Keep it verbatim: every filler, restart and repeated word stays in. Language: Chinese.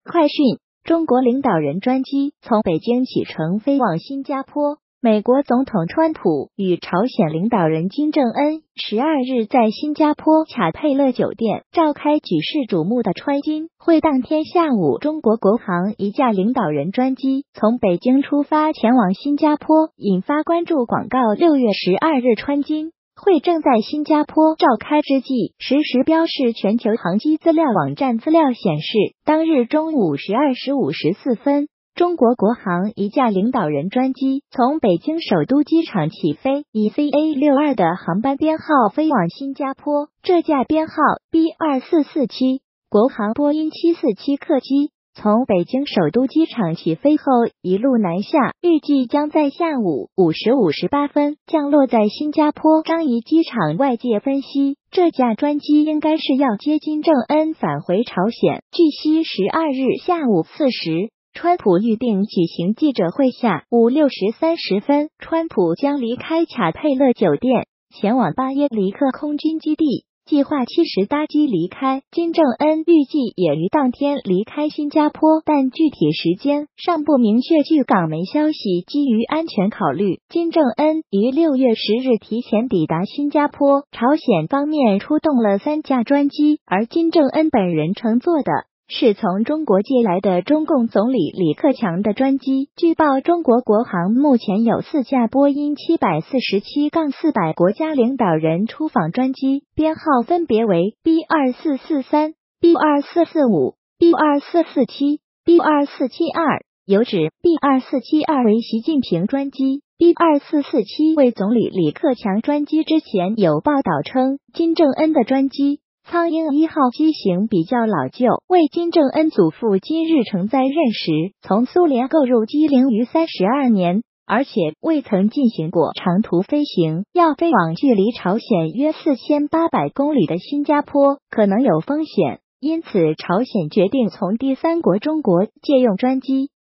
快讯：中国领导人专机从北京启程飞往新加坡。美国总统川普与朝鲜领导人金正恩十二日在新加坡卡佩勒酒店召开举世瞩目的川金会。当天下午，中国国航一架领导人专机从北京出发前往新加坡，引发关注。广告：六月十二日川金会正在新加坡召开之际，实时标示全球航机资料网站资料显示，当日中午十二时五十四分，中国国航一架领导人专机从北京首都机场起飞，以 C A 六二 的航班编号飞往新加坡。这架编号 B 二四四七 国航波音七四七客机从北京首都机场起飞后，一路南下，预计将在下午五时五十八分降落在新加坡樟宜机场。外界分析，这架专机应该是要接金正恩返回朝鲜。据悉，十二日下午四时，川普预定举行记者会下，午六时三十分，川普将离开卡佩勒酒店，前往巴耶利克空军基地。计划七时搭机离开，金正恩预计也于当天离开新加坡，但具体时间尚不明确。据港媒消息，基于安全考虑，金正恩于六月十日提前抵达新加坡。朝鲜方面出动了三架专机，而金正恩本人乘坐的是从中国借来的中共总理李克强的专机。据报，中国国航目前有四架波音 七四七四百 国家领导人出访专机，编号分别为 B 二四四三、B 二四四五、B 二四四七、B 二四七二。有指 B 二四七二为习近平专机， B 二四四七为总理李克强专机。之前有报道称，金正恩的专机苍鹰一号机型比较老旧，为金正恩祖父金日成在任时从苏联购入机龄逾三十二年，而且未曾进行过长途飞行，要飞往距离朝鲜约四千八百公里的新加坡可能有风险，因此朝鲜决定从第三国中国借用专机。